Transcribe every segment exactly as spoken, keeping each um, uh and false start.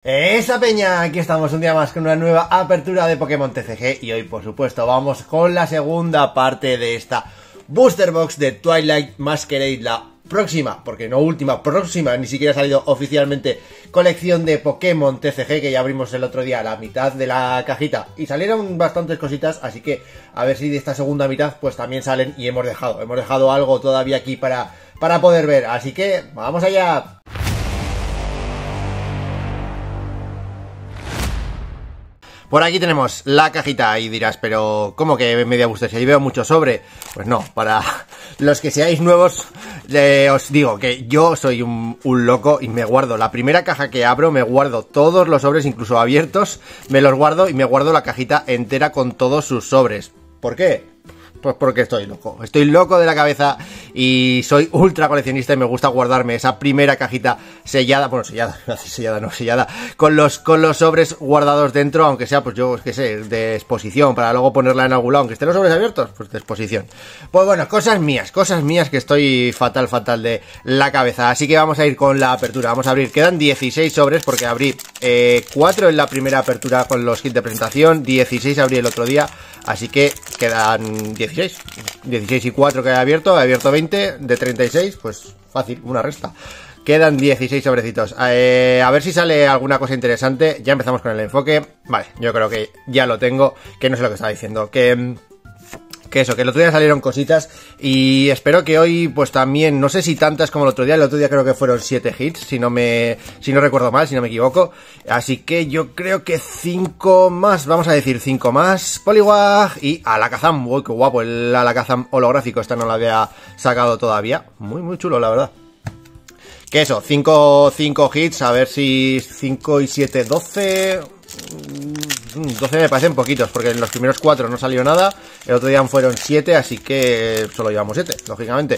Esa peña, aquí estamos un día más con una nueva apertura de Pokémon T C G y hoy por supuesto vamos con la segunda parte de esta Booster Box de Twilight Masquerade, la próxima, porque no última, próxima, ni siquiera ha salido oficialmente colección de Pokémon T C G que ya abrimos el otro día la mitad de la cajita y salieron bastantes cositas, así que a ver si de esta segunda mitad pues también salen y hemos dejado, hemos dejado algo todavía aquí para, para poder ver, así que vamos allá. Por aquí tenemos la cajita y dirás, pero ¿cómo que media booster? Si ahí veo mucho sobre. Pues no, para los que seáis nuevos, eh, os digo que yo soy un, un loco y me guardo la primera caja que abro, me guardo todos los sobres, incluso abiertos, me los guardo y me guardo la cajita entera con todos sus sobres. ¿Por qué? Pues porque estoy loco, estoy loco de la cabeza y soy ultra coleccionista y me gusta guardarme esa primera cajita sellada, bueno, sellada, sellada no, sellada, con los, con los sobres guardados dentro, aunque sea, pues yo, qué sé, de exposición, para luego ponerla en algún lado, aunque estén los sobres abiertos, pues de exposición. Pues bueno, cosas mías, cosas mías que estoy fatal, fatal de la cabeza, así que vamos a ir con la apertura, vamos a abrir, quedan dieciséis sobres, porque abrí eh, cuatro en la primera apertura con los kits de presentación, dieciséis abrí el otro día, así que quedan dieciséis. dieciséis y cuatro que he abierto, he abierto veinte, de treinta y seis, pues fácil, una resta. Quedan dieciséis sobrecitos. Eh, a ver si sale alguna cosa interesante. Ya empezamos con el enfoque. Vale, yo creo que ya lo tengo, que no sé lo que estaba diciendo. Que... Que eso, que el otro día salieron cositas y espero que hoy pues también, no sé si tantas como el otro día, el otro día creo que fueron siete hits, si no me si no recuerdo mal, si no me equivoco, así que yo creo que cinco más, vamos a decir cinco más, Poliwag y Alakazam, uy qué guapo el Alakazam holográfico, esta no la había sacado todavía, muy muy chulo la verdad. Que eso, cinco hits, a ver si cinco y siete, doce... doce me parecen poquitos, porque en los primeros cuatro no salió nada, el otro día fueron siete, así que solo llevamos siete, lógicamente.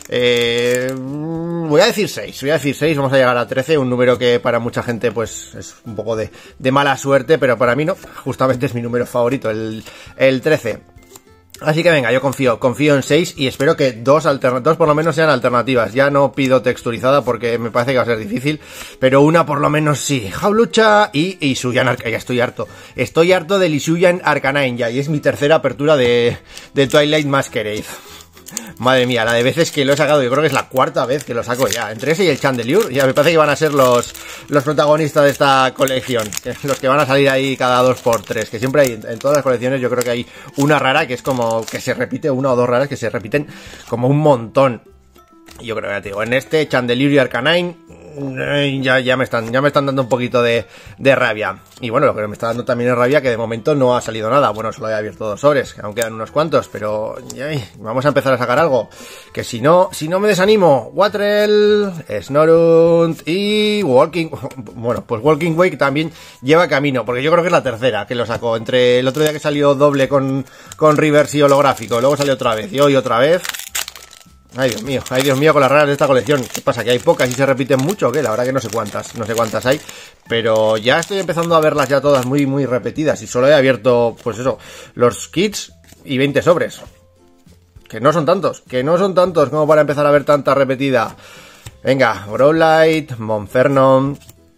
Eh, voy a decir seis, voy a decir seis, vamos a llegar a trece, un número que para mucha gente pues es un poco de, de mala suerte, pero para mí no, justamente es mi número favorito, el, el trece. Así que venga, yo confío, confío en seis y espero que dos, dos por lo menos sean alternativas. Ya no pido texturizada porque me parece que va a ser difícil, pero una por lo menos sí. Jaulucha y Hisuian Arcanine, ya estoy harto. Estoy harto del Hisuian Arcanine ya y es mi tercera apertura de, de Twilight Masquerade. Madre mía, la de veces que lo he sacado, yo creo que es la cuarta vez que lo saco ya. Entre ese y el Chandelure, ya me parece que van a ser los, los protagonistas de esta colección. Los que van a salir ahí cada dos por tres. Que siempre hay, en todas las colecciones yo creo que hay una rara que es como que se repite, una o dos raras que se repiten como un montón. Yo creo que ya te digo, en este Chandelure y Arcanine ya, ya, me están, ya me están dando un poquito de, de rabia. Y bueno, lo que me está dando también es rabia que de momento no ha salido nada. Bueno, solo he abierto dos sobres, que aún quedan unos cuantos, pero ay, vamos a empezar a sacar algo. Que si no, si no me desanimo, Watrel, Snorunt y Walking... Bueno, pues Walking Wake también lleva camino, porque yo creo que es la tercera que lo sacó. Entre el otro día que salió doble con, con Reverse y holográfico, luego salió otra vez y hoy otra vez. Ay, Dios mío, ay, Dios mío, con las raras de esta colección. ¿Qué pasa? ¿Que hay pocas y se repiten mucho o qué? La verdad que no sé cuántas, no sé cuántas hay. Pero ya estoy empezando a verlas ya todas muy, muy repetidas. Y solo he abierto, pues eso, los kits y veinte sobres. Que no son tantos, que no son tantos como para empezar a ver tanta repetida. Venga, Growlithe, Monferno,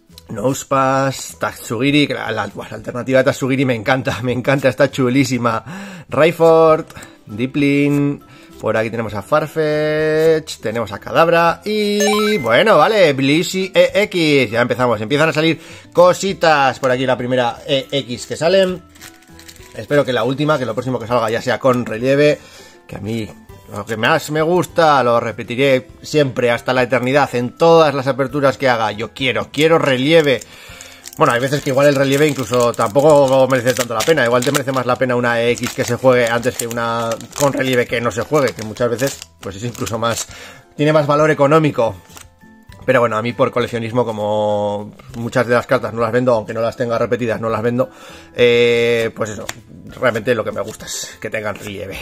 Nosepass, Tatsugiri, la, la, la alternativa de Tatsugiri me encanta, me encanta, está chulísima. Rayford, Dipplin... Por aquí tenemos a Farfetch, tenemos a Kadabra y... Bueno, vale, Blissey E X, ya empezamos, empiezan a salir cositas por aquí, la primera E X que salen. Espero que la última, que lo próximo que salga ya sea con relieve, que a mí lo que más me gusta, lo repetiré siempre hasta la eternidad, en todas las aperturas que haga, yo quiero, quiero relieve. Bueno, hay veces que igual el relieve incluso tampoco merece tanto la pena. Igual te merece más la pena una E X que se juegue antes que una con relieve que no se juegue, que muchas veces pues es incluso más... tiene más valor económico. Pero bueno, a mí por coleccionismo, como muchas de las cartas no las vendo, aunque no las tenga repetidas, no las vendo, eh, pues eso, realmente lo que me gusta es que tengan relieve.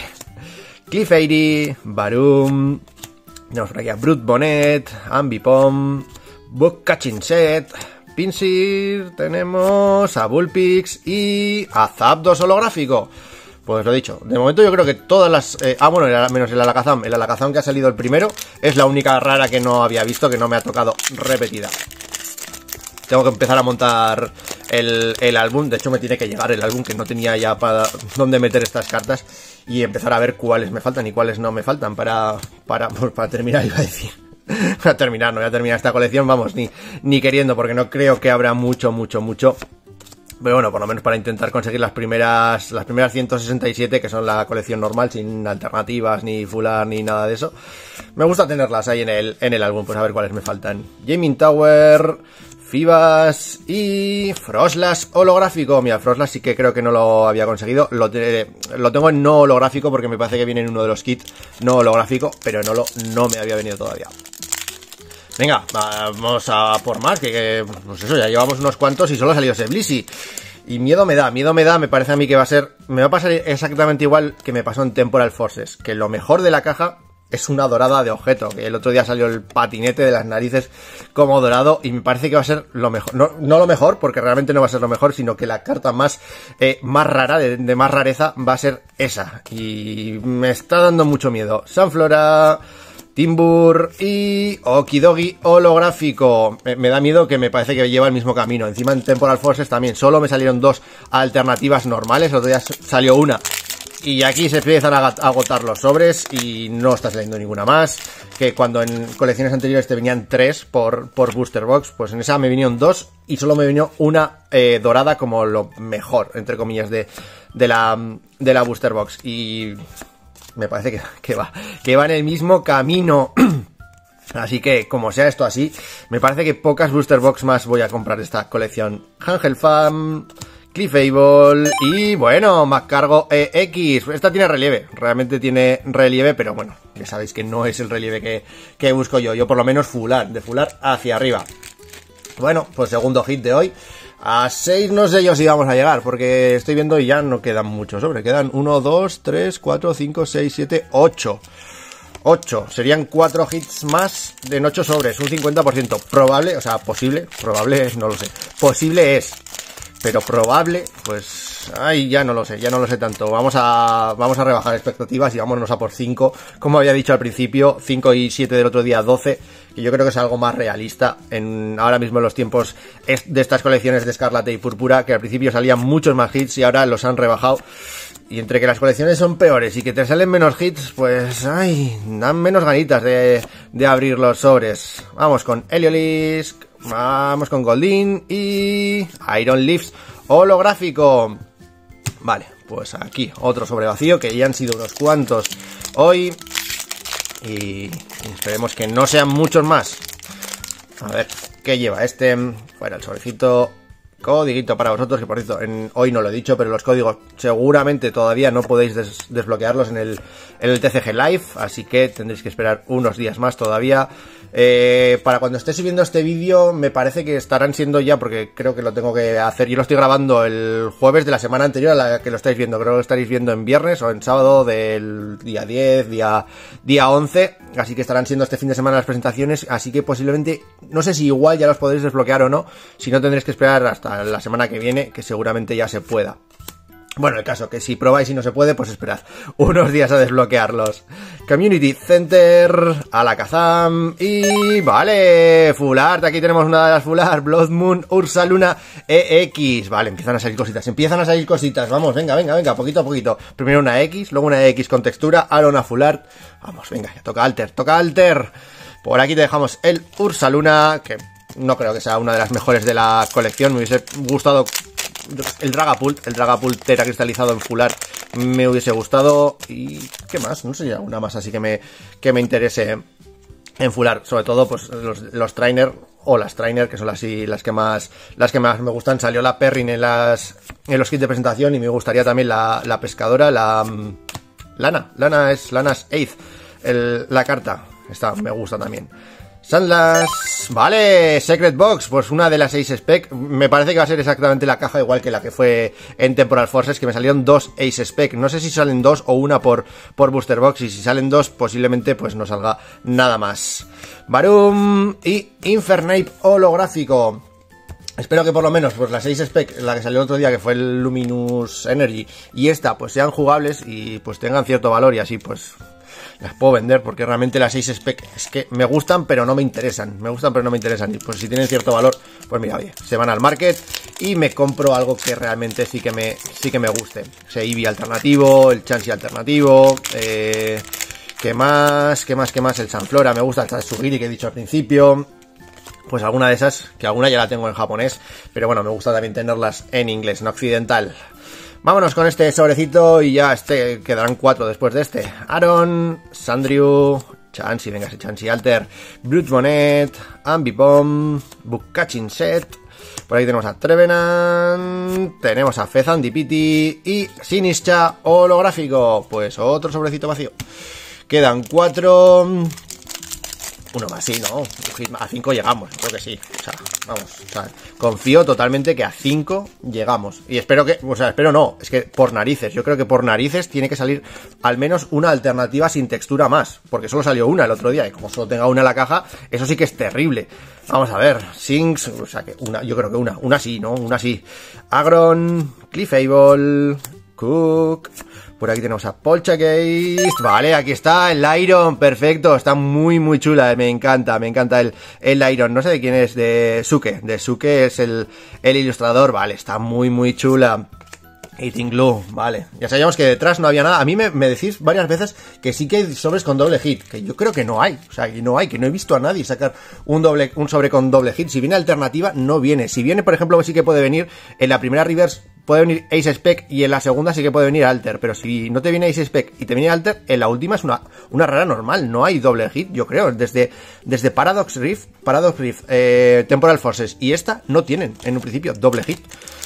Clefairy, Barum, tenemos por aquí a Brute Bonnet, Ambipom, Book Catching Set... Pinsir, tenemos a Bullpix y a Zapdos holográfico. Pues lo dicho, de momento yo creo que todas las... Eh, ah, bueno, el, menos el Alakazam. El Alakazam que ha salido el primero es la única rara que no había visto, que no me ha tocado repetida. tengo que empezar a montar el, el álbum. De hecho me tiene que llegar el álbum, que no tenía ya para dónde meter estas cartas, y empezar a ver cuáles me faltan y cuáles no me faltan para, para, pues, para terminar, iba a decir. Para terminar, no voy a terminar esta colección, vamos, ni, ni queriendo, porque no creo que habrá mucho, mucho, mucho. Pero bueno, por lo menos para intentar conseguir las primeras las primeras ciento sesenta y siete, que son la colección normal, sin alternativas, ni full art, ni nada de eso. Me gusta tenerlas ahí en el, en el álbum, pues a ver cuáles me faltan. Gaming Tower, Fibas y Frostlass holográfico. Mira, Frostlass sí que creo que no lo había conseguido. Lo, te, lo tengo en no holográfico porque me parece que viene en uno de los kits no holográfico, pero no, lo, no me había venido todavía. Venga, vamos a por más, que, que pues eso, ya llevamos unos cuantos y solo ha salido ese Blissey. Y miedo me da, miedo me da, me parece a mí que va a ser... Me va a pasar exactamente igual que me pasó en Temporal Forces, que lo mejor de la caja es una dorada de objeto, que el otro día salió el patinete de las narices como dorado, y me parece que va a ser lo mejor. No, no lo mejor, porque realmente no va a ser lo mejor, sino que la carta más, eh, más rara, de, de más rareza, va a ser esa. Y me está dando mucho miedo. Sunflora... Timbur y Okidogi holográfico. Me, me da miedo, que me parece que lleva el mismo camino. Encima en Temporal Forces también solo me salieron dos alternativas normales. El otro día salió una. Y aquí se empiezan a agotar los sobres y no está saliendo ninguna más. Que cuando en colecciones anteriores te venían tres por, por Booster Box, pues en esa me vinieron dos y solo me vino una eh, dorada como lo mejor, entre comillas, de, de, la, de la Booster Box. Y... me parece que, que va que va en el mismo camino. Así que, como sea esto así, me parece que pocas Booster Box más voy a comprar esta colección. Angelfam, Clefable y, bueno, Magcargo E X. Esta tiene relieve, realmente tiene relieve, pero bueno, ya sabéis que no es el relieve que, que busco yo. Yo por lo menos fular, de fular hacia arriba. Bueno, pues segundo hit de hoy. A seis no sé yo si vamos a llegar, porque estoy viendo y ya no quedan muchos sobre. Quedan uno, dos, tres, cuatro, cinco, seis, siete, ocho. ocho. Serían cuatro hits más en ocho sobres, un cincuenta por ciento. Probable, o sea, posible, probable, no lo sé. Posible es, pero probable, pues... ay, ya no lo sé, ya no lo sé tanto. Vamos a, vamos a rebajar expectativas y vámonos a por cinco. Como había dicho al principio, cinco y siete del otro día, doce. Que yo creo que es algo más realista en ahora mismo en los tiempos de estas colecciones de Escarlata y Púrpura, que al principio salían muchos más hits y ahora los han rebajado. Y entre que las colecciones son peores y que te salen menos hits, pues ay, dan menos ganitas de, de abrir los sobres. Vamos con Heliolisk, vamos con Goldeen y Iron Leafs holográfico. Vale, pues aquí otro sobre vacío, que ya han sido unos cuantos hoy. Y esperemos que no sean muchos más. A ver, ¿qué lleva este? Fuera el sobrecito. Codiguito para vosotros, que por cierto, en, hoy no lo he dicho, pero los códigos seguramente todavía no podéis des, desbloquearlos en el, en el T C G Live, así que tendréis que esperar unos días más todavía. Eh, para cuando esté subiendo este vídeo, me parece que estarán siendo ya, porque creo que lo tengo que hacer. Yo lo estoy grabando el jueves de la semana anterior a la que lo estáis viendo. Creo que lo estaréis viendo en viernes o en sábado del día diez, día, día once. Así que estarán siendo este fin de semana las presentaciones. Así que posiblemente, no sé si igual ya los podréis desbloquear o no. Si no, tendréis que esperar hasta la semana que viene, que seguramente ya se pueda. Bueno, el caso, que si probáis y no se puede, pues esperad unos días a desbloquearlos. Community Center, Alakazam y... vale, Full Art, aquí tenemos una de las Full Art, Blood Moon, Ursaluna E X. Vale, empiezan a salir cositas, empiezan a salir cositas, vamos, venga, venga, venga, poquito a poquito. Primero una X, luego una X con textura, ahora una Full Art. Vamos, venga, ya toca Alter, toca Alter. Por aquí te dejamos el Ursaluna, que no creo que sea una de las mejores de la colección, me hubiese gustado... el Dragapult, el Dragapult Tera cristalizado en Full Art me hubiese gustado. Y ¿qué más? No sé, alguna más así que me, que me interese en Full Art. Sobre todo pues los, los Trainer o las Trainer, que son las, las que más las que más me gustan. Salió la Perrin en las en los kits de presentación y me gustaría también la, la pescadora, la um, Lana, Lana es Lana's Eighth, el, la carta, esta me gusta también. Sandlas, vale, Secret Box, pues una de las Ace Spec, me parece que va a ser exactamente la caja igual que la que fue en Temporal Forces, que me salieron dos Ace Spec, no sé si salen dos o una por, por Booster Box, y si salen dos posiblemente pues no salga nada más. Barum y Infernape holográfico. Espero que por lo menos pues las seis Spec, la que salió el otro día, que fue el Luminous Energy, y esta pues sean jugables y pues tengan cierto valor, y así pues las puedo vender porque realmente las seis spec es que me gustan pero no me interesan, me gustan pero no me interesan, y pues si tienen cierto valor, pues mira, oye, se van al market y me compro algo que realmente sí que me, sí que me guste. Ese Eevee alternativo, el Chansey alternativo, eh, ¿qué más? ¿Qué más? ¿Qué más? El Sanflora, me gusta el Tatsugiri que he dicho al principio. Pues alguna de esas, que alguna ya la tengo en japonés, pero bueno, me gusta también tenerlas en inglés, en occidental. Vámonos con este sobrecito y ya este quedarán cuatro después de este. Aaron, Sandrew, Chansey, venga ese Chansey Alter, Brute Monet, Ambipom, Bukachin Set. Por ahí tenemos a Trevenant, tenemos a Fezandipiti y Sinischa holográfico. Pues otro sobrecito vacío. Quedan cuatro. Uno más, sí, ¿no? A cinco llegamos, creo que sí. O sea, vamos, o sea, confío totalmente que a cinco llegamos. Y espero que, o sea, espero no, es que por narices, yo creo que por narices tiene que salir al menos una alternativa sin textura más. Porque solo salió una el otro día, y como solo tenga una en la caja, eso sí que es terrible. Vamos a ver, Sinks, o sea, que una, yo creo que una, una sí, ¿no? Una sí. Agron, Clefable, Cook. Por aquí tenemos a Poltergeist. Vale, aquí está el Iron. Perfecto, está muy muy chula. Me encanta, me encanta el, el Iron. No sé de quién es, de Suke. De Suke es el, el ilustrador. Vale, está muy muy chula. Eating Glue, vale. Ya sabíamos que detrás no había nada. A mí me, me decís varias veces que sí que hay sobres con doble hit. Que yo creo que no hay. O sea, que no hay. Que no he visto a nadie sacar un doble un sobre con doble hit. Si viene alternativa, no viene. Si viene, por ejemplo, sí que puede venir en la primera reverse. Puede venir Ace Spec y en la segunda sí que puede venir Alter, pero si no te viene Ace Spec y te viene Alter, en la última es una, una rara normal, no hay doble hit, yo creo, desde, desde Paradox Rift, Paradox Rift, eh, Temporal Forces y esta no tienen en un principio doble hit.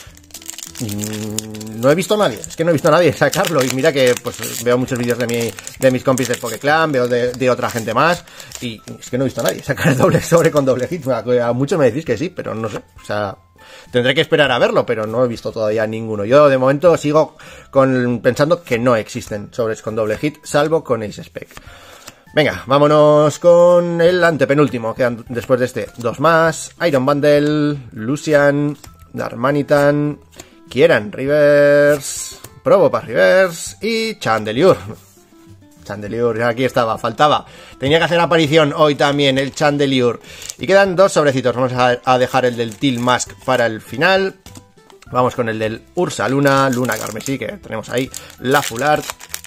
Mm, no he visto a nadie, es que no he visto a nadie sacarlo y mira que pues veo muchos vídeos de mi, de mis compis de Pokeclan, veo de, de otra gente más y es que no he visto a nadie sacar el doble sobre con doble hit, a, a muchos me decís que sí, pero no sé, o sea... Tendré que esperar a verlo, pero no he visto todavía ninguno. Yo de momento sigo con, pensando que no existen sobres con doble hit, salvo con Ace Spec. Venga, vámonos con el antepenúltimo. Quedan después de este dos más. Iron Bundle, Lucian, Darmanitan, Kieran Rivers, Probopass Rivers y Chandelure. Chandelure, aquí estaba, faltaba. Tenía que hacer aparición hoy también el Chandelure. Y quedan dos sobrecitos. Vamos a, a dejar el del Teal Mask para el final. Vamos con el del Ursa Luna, Luna Carmesí, que tenemos ahí, la Full Art.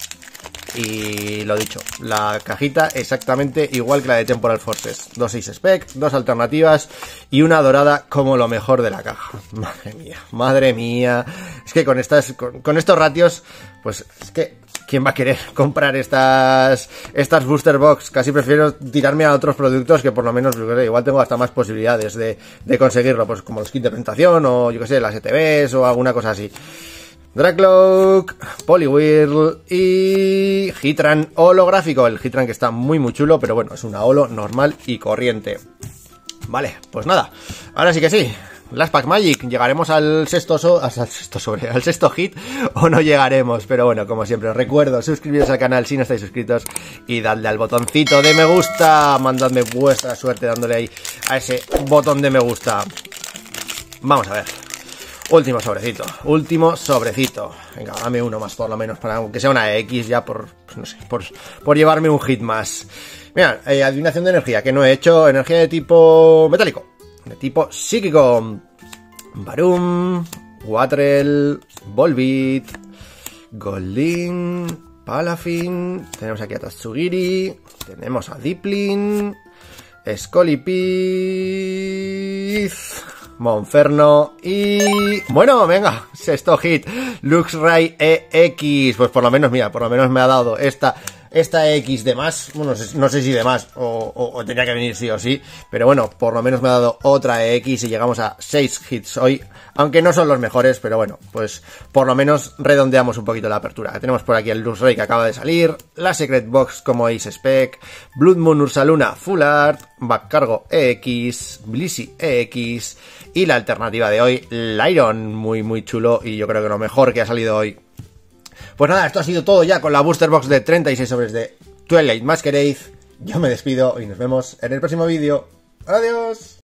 Y lo dicho, la cajita exactamente igual que la de Temporal Forces. Dos seis spec, dos alternativas y una dorada como lo mejor de la caja. Madre mía, madre mía. Es que con estas, con, con estos ratios, pues es que... ¿Quién va a querer comprar estas estas booster box? Casi prefiero tirarme a otros productos que por lo menos, igual tengo hasta más posibilidades de, de conseguirlo, pues como los kits de presentación o yo que sé, las E T Bs o alguna cosa así. Draglock, Poliwhirl y Hitran holográfico. El Hitran que está muy muy chulo, pero bueno, es una holo normal y corriente. Vale, pues nada, ahora sí que sí. Last Pack Magic, llegaremos al sexto, so al sexto sobre, al sexto hit o no llegaremos, pero bueno, como siempre os recuerdo, suscribiros al canal si no estáis suscritos y dadle al botoncito de me gusta, mandadme vuestra suerte dándole ahí a ese botón de me gusta. Vamos a ver, último sobrecito, último sobrecito, venga, dame uno más por lo menos, para aunque sea una X ya por, pues no sé, por, por llevarme un hit más. Mira, eh, adivinación de energía, que no he hecho, energía de tipo metálico. De tipo psíquico. Barum, Watrel, Volbeat, Goldin, Palafin. Tenemos aquí a Tatsugiri. Tenemos a Dipplin, Scolipith, Monferno y... Bueno, venga, sexto hit, Luxray E X. Pues por lo menos, mira, por lo menos me ha dado esta... Esta X de más, bueno, no sé, no sé si de más o, o, o tenía que venir sí o sí, pero bueno, por lo menos me ha dado otra X y llegamos a seis hits hoy, aunque no son los mejores, pero bueno, pues por lo menos redondeamos un poquito la apertura. Tenemos por aquí el Luxray que acaba de salir, la Secret Box como Ace Spec, Blood Moon Ursaluna Full Art, Backcargo E X, Blissey E X y la alternativa de hoy, Lyron, muy muy chulo y yo creo que lo mejor que ha salido hoy. Pues nada, esto ha sido todo ya con la Booster Box de treinta y seis sobres de Twilight Masquerade. Yo me despido y nos vemos en el próximo vídeo. ¡Adiós!